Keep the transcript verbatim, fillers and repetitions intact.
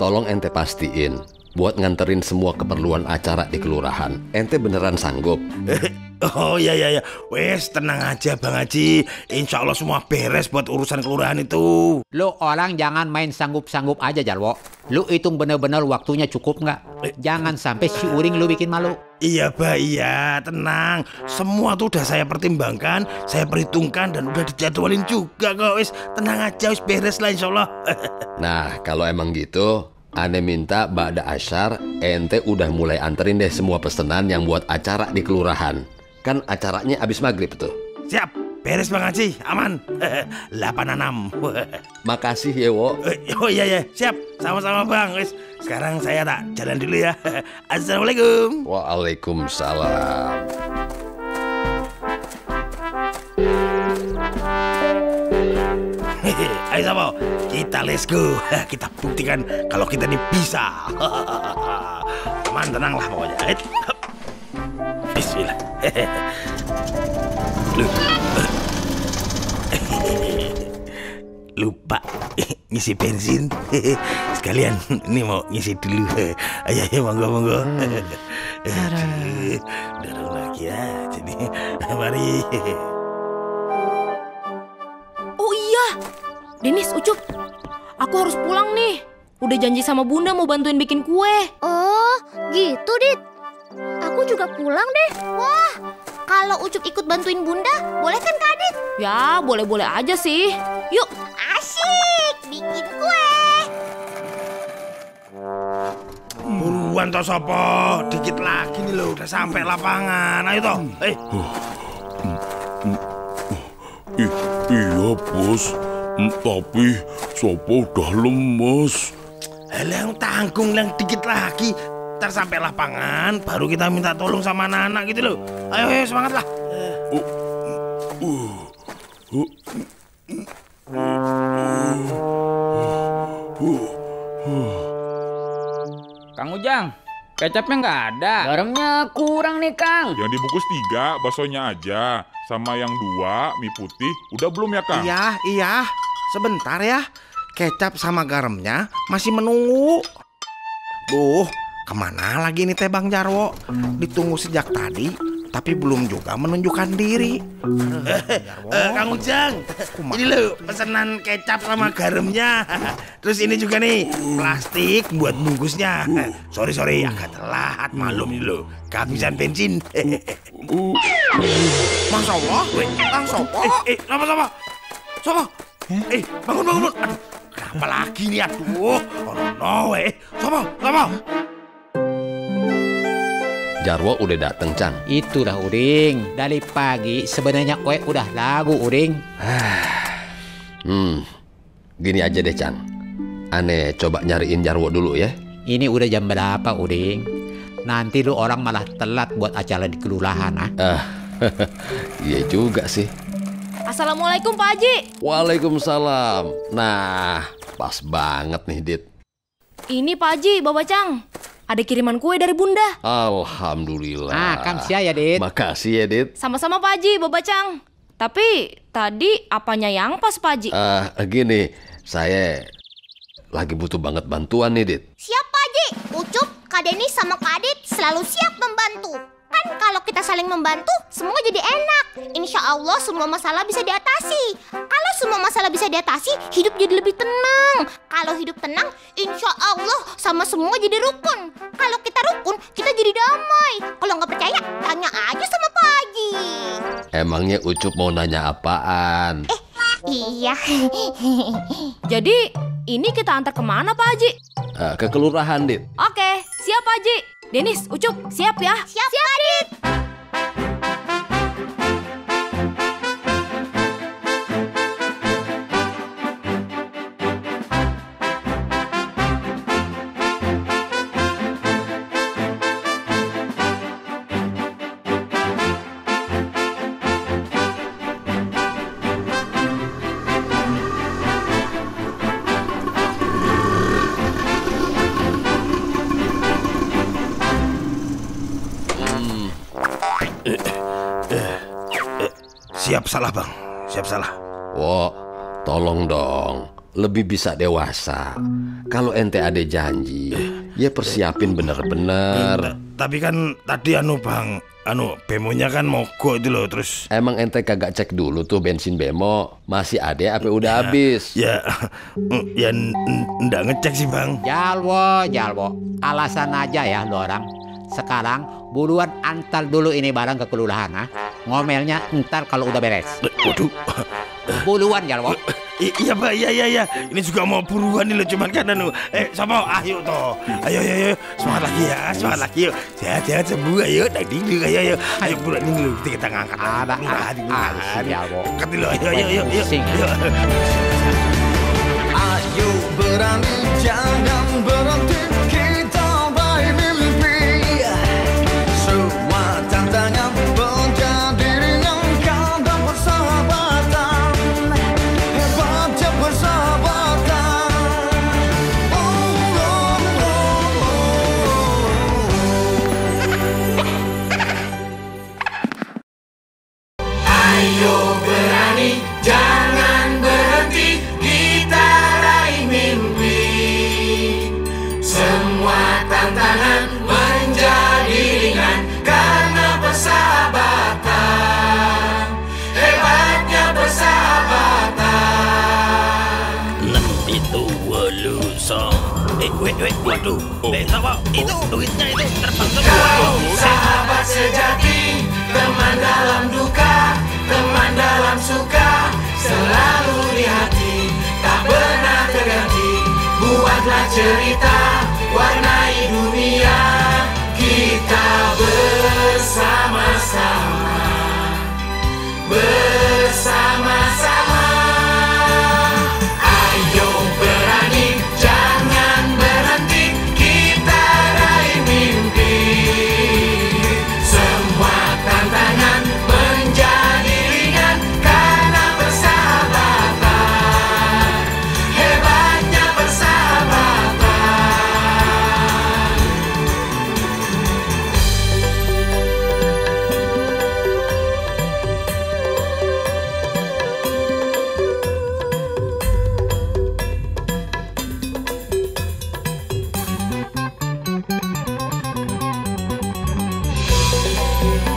tolong ente pastiin buat nganterin semua keperluan acara di kelurahan. Ente beneran sanggup? Oh iya iya iya, wes tenang aja Bang Haji. Insya Allah semua beres buat urusan kelurahan itu. Lu orang jangan main sanggup-sanggup aja Jarwo. Lu hitung bener-bener waktunya cukup nggak? Jangan sampai si Uring lu bikin malu. Iya Bah, iya tenang. Semua tuh udah saya pertimbangkan, saya perhitungkan dan udah dijadwalin juga kok. Wes tenang aja, wes beres lah insya Allah. Nah kalau emang gitu, ane minta ba'da asyar ente udah mulai anterin deh semua pesanan yang buat acara di kelurahan. Kan acaranya abis maghrib tuh. Siap, beres Bang Haji, aman. delapan enam. Makasih ya Wo. Oh iya ya, siap. Sama-sama Bang. Wes, sekarang saya tak jalan dulu ya. Assalamualaikum. Waalaikumsalam. Ayo Sopo, kita let's go. Kita buktikan kalau kita ini bisa. Aman, tenang lah pokoknya. Bismillah. Lupa ngisi bensin. Sekalian ini mau ngisi dulu. Ayo ayo monggo monggo. Dorong lagi ya. Jadi mari. Oh iya, Denis, Ucup, aku harus pulang nih. Udah janji sama Bunda mau bantuin bikin kue. Oh, gitu, Dit. Aku juga pulang deh. Wah, kalau Ucup ikut bantuin Bunda, boleh kan Kak Dit? Ya, boleh-boleh aja sih. Yuk. Asyik, bikin kue. Buruan toh Sopo, dikit lagi nih lo, udah sampai lapangan. Ayo toh, eh. I, iya bos, tapi Sopo udah lemes. Alah yang tanggung yang dikit lagi. Ntar sampai lapangan, baru kita minta tolong sama anak-anak gitu loh. Ayo, ayo semangat lah. Uh, uh, uh, uh, uh. Kang Ujang, kecapnya nggak ada. Garamnya kurang nih Kang. Yang dibungkus tiga, baksonya aja. Sama yang dua, mie putih. Udah belum ya Kang? Iya, iya. Sebentar ya. Kecap sama garamnya masih menunggu. Duh, kemana lagi nih teh Bang Jarwo? Ditunggu sejak tadi, tapi belum juga menunjukkan diri. Eh, eh, Kang Ujang, ini loh pesanan kecap sama garamnya. Terus ini juga nih plastik buat bungkusnya. Sorry sorry, agak telat malum ini loh. Kehabisan bensin. Masya Allah, Kang Sopo. Eh, eh, sama sama, Sopo. Eh, bangun bangun. Aduh, kenapa lagi nih aduh? Oh no, eh, Sopo, Sopo. Jarwo udah dateng Cang. Itulah Uring. Dari pagi sebenarnya kue udah lagu Uring. Hmm, gini aja deh Cang. Ane coba nyariin Jarwo dulu ya. Ini udah jam berapa Uring? Nanti lu orang malah telat buat acara di kelurahan ah. Ah, iya juga sih. Assalamualaikum Pak Haji. Waalaikumsalam. Nah, pas banget nih Dit. Ini Pak Haji, Bapak Cang. Ada kiriman kue dari Bunda. Alhamdulillah. Ah, kamsia ya Dit. Makasih ya Dit. Sama-sama Pak Haji, Bapak Cang. Tapi tadi apanya yang pas Pak Haji? Ah, gini, saya lagi butuh banget bantuan nih Dit. Siap Pak Haji. Ucup, Kak Denis sama Kak Adit selalu siap membantu. Kan kalau kita saling membantu, semua jadi enak. Insya Allah semua masalah bisa diatasi. Kalau semua masalah bisa diatasi, hidup jadi lebih tenang. Kalau hidup tenang, insya Allah sama semua jadi rukun. Kalau kita rukun, kita jadi damai. Kalau nggak percaya, tanya aja sama Pak Haji. Emangnya Ucup mau nanya apaan? Eh, iya. Jadi, ini kita antar kemana Pak Haji? Ah, ke kelurahan Dit. Oke, siap Pak Haji. Denis, Ucup, siap ya? Siap, siap Adit. Siap salah Bang, siap salah. Wo, tolong dong, lebih bisa dewasa. Kalau ente ada janji, ya persiapin bener-bener. Tapi kan tadi anu bang, anu bemonya kan mogok itu loh terus. Emang ente kagak cek dulu tuh bensin bemo masih ada apa udah habis? Ya, ya ndak ngecek sih bang. Jalwo, Jalwo, alasan aja ya lo orang. Sekarang buruan antar dulu ini barang ke kelurahan, ah. Ngomelnya ntar kalau udah beres. Waduh. Buruan, Jalwo. I iya pak, iya iya iya. Ini juga mau buruan nih lo, cuman kan anu. Eh, sama, ayo toh. Ayo ayo ayo, semangat lagi ya, semangat lagi yuk. Sehat-sehat sembuh, ayo. Tadi juga, ayo ayo. Ayo buruan ini dulu, kita ngangkat. Ada, ada, Jalwo. Angkat dulu, ayo ayo ayo ayo. Ayo berani, jangan berhenti, kita baik mimpi. Semua tantangan menjadi ringan karena persahabatan. Hebatnya persahabatan. Oh, oh, oh. Ayo berani, jangan berhenti, kita raih mimpi. Semua tantangan menjadi ringan karena persahabatan. Hebatnya persahabatan. Nah itu waluso. Eh wait wait waduh. Eh sama itu duitnya itu terbang semua. Sahabat sejati, teman dalam duka, teman dalam suka, selalu di hati, tak pernah terganti. Buatlah cerita, warnai dunia, kita bersama-sama.